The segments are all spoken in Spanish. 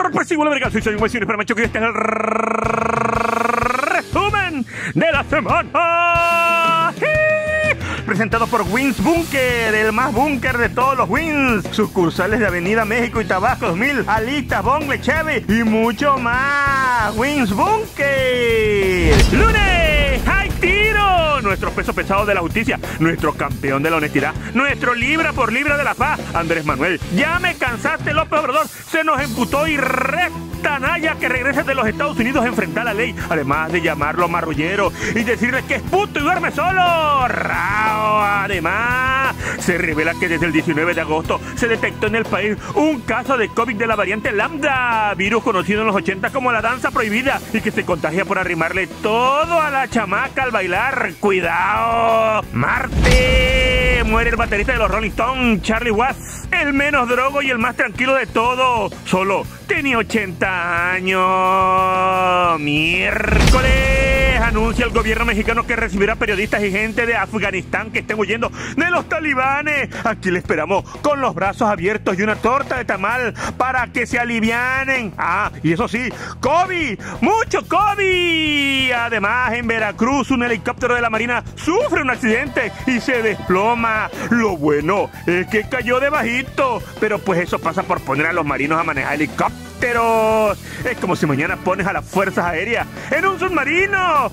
sorpresivo la verga. Soy un vecino, pero me choque. Este es el resumen de la semana. Presentado por Wings Bunker, el más búnker de todos los Wings. Sucursales de Avenida México y Tabasco 2000, alitas, bongle, cheve y mucho más. Wings Bunker. Lunes, hay tiro. Nuestro peso pesado de la justicia, nuestro campeón de la honestidad, nuestro libra por libra de la paz, Andrés Manuel. Ya me cansaste, López Obrador. Se nos emputó y Naya que regrese de los Estados Unidos a enfrentar la ley, además de llamarlo marrullero y decirle que es puto y duerme solo. Rao. Además, se revela que desde el 19 de agosto se detectó en el país un caso de COVID de la variante Lambda, virus conocido en los 80 como la danza prohibida y que se contagia por arrimarle todo a la chamaca al bailar. ¡Cuidado! Marte. Muere el baterista de los Rolling Stones, Charlie Watts, el menos drogo y el más tranquilo de todos. Solo tenía 80 años. Miércoles, anuncia el gobierno mexicano que recibirá periodistas y gente de Afganistán que estén huyendo de los talibanes. Aquí le esperamos con los brazos abiertos y una torta de tamal para que se alivianen. Ah, y eso sí, COVID, mucho COVID. Además, en Veracruz, un helicóptero de la Marina sufre un accidente y se desploma. Lo bueno es que cayó de bajito, pero pues eso pasa por poner a los marinos a manejar helicópteros. Es como si mañana pones a las fuerzas aéreas en un submarino.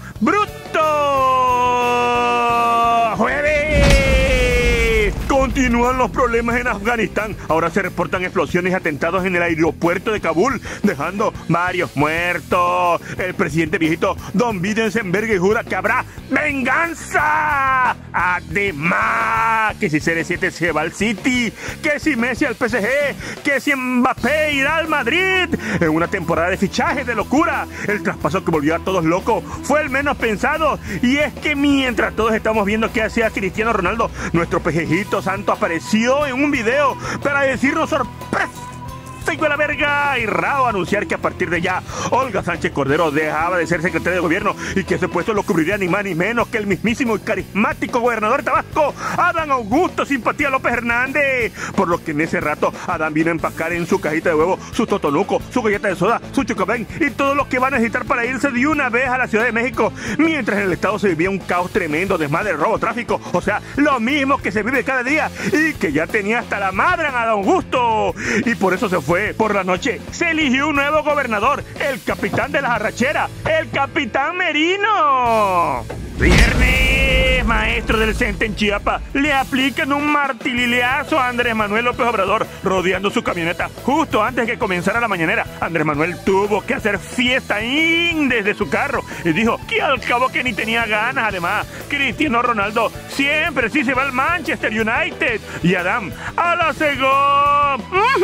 ¡Bruto! ¡Jueves! Continúan los problemas en Afganistán. Ahora se reportan explosiones y atentados en el aeropuerto de Kabul, dejando varios muertos. El presidente viejito Don Biden se enverga y jura que habrá venganza. Además, que si CR7 se va al City, que si Messi al PSG, que si Mbappé irá al Madrid. En una temporada de fichajes de locura, el traspaso que volvió a todos locos fue el menos pensado. Y es que mientras todos estamos viendo qué hacía Cristiano Ronaldo, nuestro pejejito santo apareció en un video para decirnos sorpresa y la verga y raro anunciar que a partir de ya Olga Sánchez Cordero dejaba de ser secretaria de gobierno y que ese puesto lo cubriría ni más ni menos que el mismísimo y carismático gobernador de Tabasco, Adán Augusto Simpatía López Hernández. Por lo que en ese rato Adán vino a empacar en su cajita de huevo su totonuco, su galleta de soda, su chocobén y todo lo que va a necesitar para irse de una vez a la Ciudad de México, mientras en el estado se vivía un caos tremendo, desmadre, robo, tráfico, o sea, lo mismo que se vive cada día y que ya tenía hasta la madre en Adán Augusto. Y por eso se fue. Por la noche se eligió un nuevo gobernador, el capitán de las arracheras, el capitán Merino. Viernes, maestro del CENTE en Chiapas le aplican un martilileazo a Andrés Manuel López Obrador rodeando su camioneta justo antes de que comenzara la mañanera. Andrés Manuel tuvo que hacer fiesta desde su carro y dijo que al cabo que ni tenía ganas. Además, Cristiano Ronaldo siempre sí se va al Manchester United y Adam a la Segov.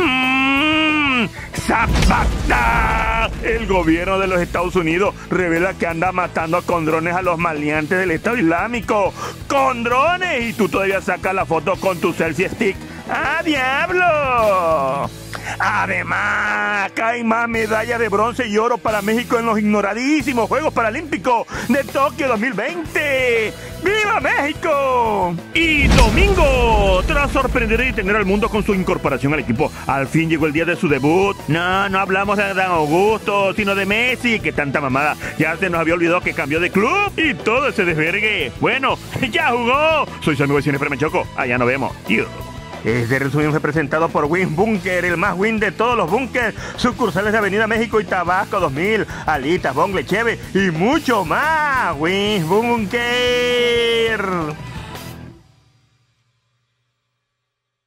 ¡Zapata! El gobierno de los Estados Unidos revela que anda matando con drones a los maleantes del Estado Islámico. ¡Con drones! Y tú todavía sacas la foto con tu selfie stick. ¡Ah, diablo! Además, cae más medallas de bronce y oro para México en los ignoradísimos Juegos Paralímpicos de Tokio 2020. ¡Viva México! Y domingo, tras sorprender y tener al mundo con su incorporación al equipo, al fin llegó el día de su debut. No hablamos de Adán Augusto, sino de Messi, que tanta mamada. Ya se nos había olvidado que cambió de club y todo ese desvergue. Bueno, ya jugó. Soy su amigo y siempre me choco. Allá nos vemos. Este resumen fue presentado por Wings Bunker, el más win de todos los bunkers. Sucursales de Avenida México y Tabasco 2000, alitas, bongle, cheve y mucho más. Wings Bunker.